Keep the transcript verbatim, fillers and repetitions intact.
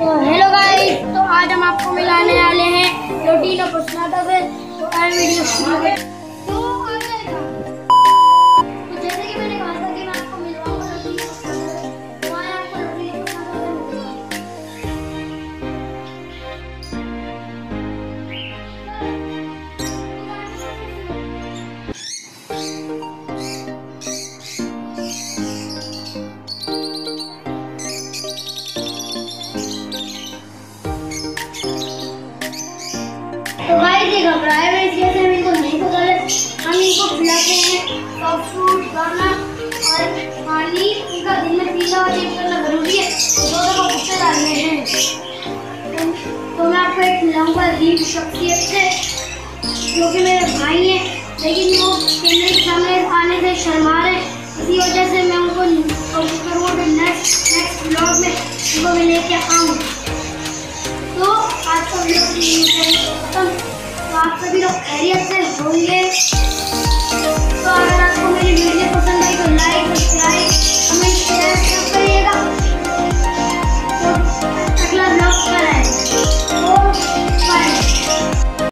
तो hello guys, तो आज हम आपको मिलाने वाले हैं रोटी का पुसनाटा से। तो आज वीडियो शुरू करें। तो आगे तो जैसे कि मैंने कहा था कि मैं आपको मिलवाऊंगा रोटी का पुसनाटा से, तो आज आपको रोटी का पुसनाटा से मिलूंगा। तो गाइस ये घबराए हुए इसलिए हम इनको नहीं पकड़े। हम इनको खिलाते हैं सॉफ्ट फ्रूट, दाना और पानी। इनका दिन में पीना और चेक करना जरूरी है, दो दफा गुस्से डालने हैं। तो मैं आपको एक खिलाऊंगा अजीब शख्सियत से, जो कि मेरे भाई हैं, लेकिन वो कैमरे के सामने आने से शर्मा रहे हैं। इसी वजह से मैं उनको कोशिश करूँगा कि नेक्स्ट नेक्स्ट व्लॉग में उनको मैं लेके आऊँ। तो आज का वीडियो खत्म। तो आप सभी लोग खैरियत से होंगे।